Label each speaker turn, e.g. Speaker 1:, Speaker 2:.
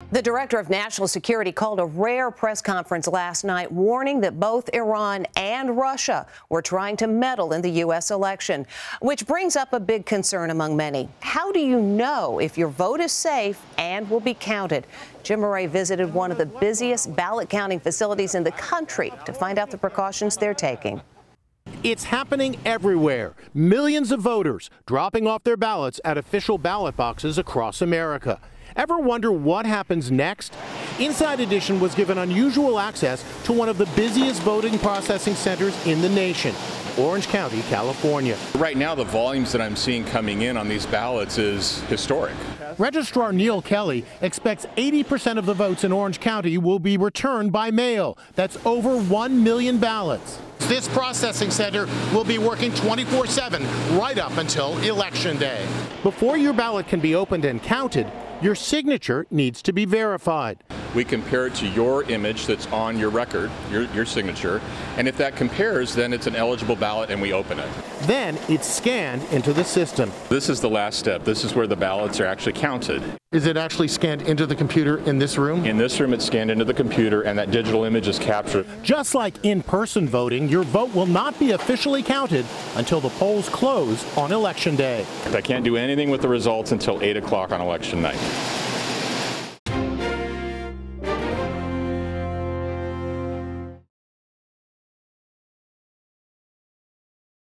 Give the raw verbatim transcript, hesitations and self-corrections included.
Speaker 1: The director of national security called a rare press conference last night, warning that both Iran and Russia were trying to meddle in the U S election, which brings up a big concern among many. How do you know if your vote is safe and will be counted? Jim Murray visited one of the busiest ballot counting facilities in the country to find out the precautions they're taking.
Speaker 2: It's happening everywhere. Millions of voters dropping off their ballots at official ballot boxes across America. Ever wonder what happens next? Inside Edition was given unusual access to one of the busiest voting processing centers in the nation, Orange County, California.
Speaker 3: Right now, the volumes that I'm seeing coming in on these ballots is historic.
Speaker 2: Registrar Neil Kelly expects eighty percent of the votes in Orange County will be returned by mail. That's over one million ballots. This processing center will be working twenty-four seven right up until Election Day. Before your ballot can be opened and counted, your signature needs to be verified.
Speaker 3: We compare it to your image that's on your record, your, your signature, and if that compares, then it's an eligible ballot and we open it.
Speaker 2: Then it's scanned into the system.
Speaker 3: This is the last step. This is where the ballots are actually counted.
Speaker 2: Is it actually scanned into the computer in this room?
Speaker 3: In this room, it's scanned into the computer and that digital image is captured.
Speaker 2: Just like in-person voting, your vote will not be officially counted until the polls close on Election Day.
Speaker 3: I can't do anything with the results until eight o'clock on Election night.